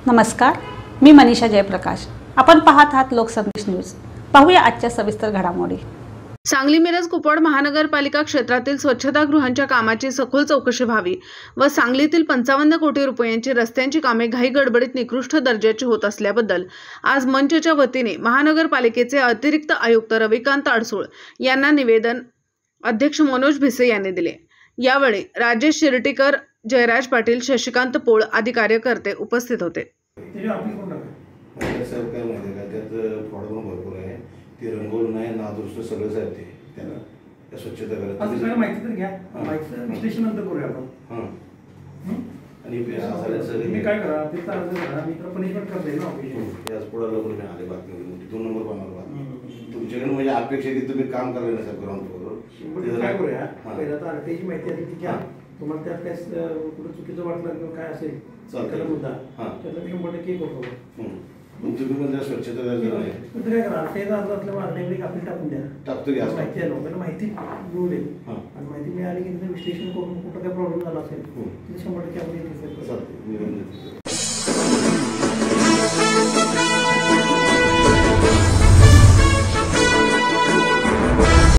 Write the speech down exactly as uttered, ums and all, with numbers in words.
नमस्कार, मी मनीषा जयप्रकाश। आपण पाहत आहात लोकसंदेश न्यूज। पाहूया आजच्या सविस्तर घडामोडी। सांगली मिरज कुपवाड महानगरपालिका क्षेत्रातील स्वच्छतागृहांच्या कामाची सखोल चौकशी व्हावी व सांगलीतील पंचावन्न कोटी रुपयांची रस्त्यांची कामे घाई गडबडीत निकृष्ट दर्जाची होत असल्याबद्दल आज मंचच्या वतीने महानगरपालिकेचे अतिरिक्त आयुक्त रविकांत अडसूळ यांना निवेदन अध्यक्ष मनोज भिसे यांनी दिले। यावेळी राजेश शिर्टीकर, जयराज पाटील, शशिकांत पोळ आदी कार्यकर्ते उपस्थित होते। सरकार मध्ये का त्यात फ्रॉड पण भरपूर आहे, ती रंगवून नाही नादुरुस्त सगळंच आहे ते त्याला त्या स्वच्छता करत आज सगळं माहिती तर घ्या, माहितीचं विश्लेषण नंतर करूया आपण। हां आणि तुम्ही काय करा, ते तर अर्ज करा, मी तर पनिशमेंट करते ना ऑफिस याच पुढे लवकर मी आले बातमी दोन नंबर पाहणार बातमी तुमच्याकडे म्हणजे अपेक्षा की तुम्ही काम करायला नाही सर ग्राउंड फ्लोअरवर काय करूया। पहिला तर आरटीची माहिती आली ती घ्या, तुम्हाला त्यात काय कुठं चुकीचं वाटलं किंवा काय असेल त्याला मुद्दा त्यातला मी शंभर टक्के करतो। तुम्ही म्हणजे स्वच्छता नाही काय करा, आरटीचा अर्ज असल्यामुळे आरटीकडे अपील टाकून द्या, टाकतो की माहिती आहे लोकांना माहिती मिळू दे आणि माहिती मिळाली की तिथं विश्लेषण करून कुठं काय प्रॉब्लेम झाला असेल तिथे शंभर टक्के आपण